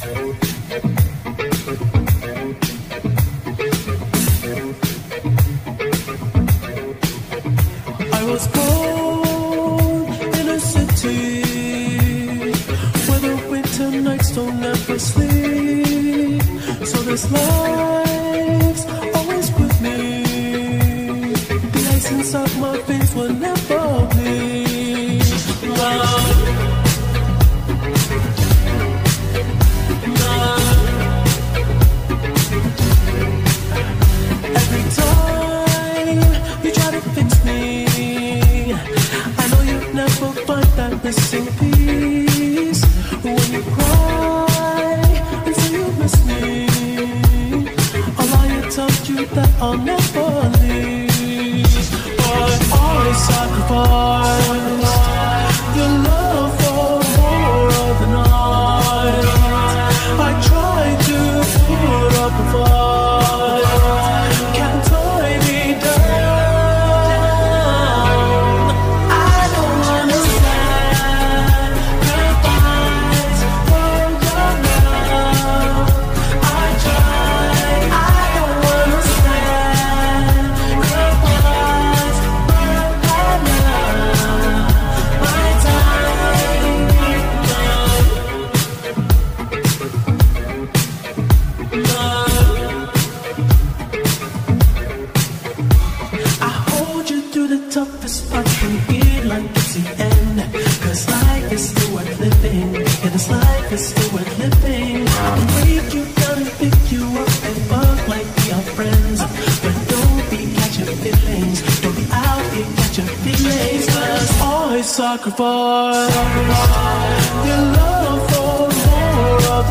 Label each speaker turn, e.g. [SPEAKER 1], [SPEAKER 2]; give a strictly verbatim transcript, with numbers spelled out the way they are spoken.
[SPEAKER 1] I was born in a city where the winter nights don't ever sleep. So this life's always with me. The ice inside my veins will never bleed. Love. Every time you try to fix me, I know you'd never find that missing piece. When you cry and say you miss me, I'll lie and tell you that I'll never leave. But I sacrifice your love for more of the night. I try to put up a fight. Can't tie me down. I don't understand goodbyes from your love. I try. I don't understand goodbyes from your love. My time, love, love. I hold you through the toughest parts and feel like it's the end. Cause life is still worth living. Yeah, this life is still worth living. I'll break you down and pick you up and fuck like we are friends. But don't be catching feelings. Don't be out here catching feelings. Cause I sacrifice your love for more of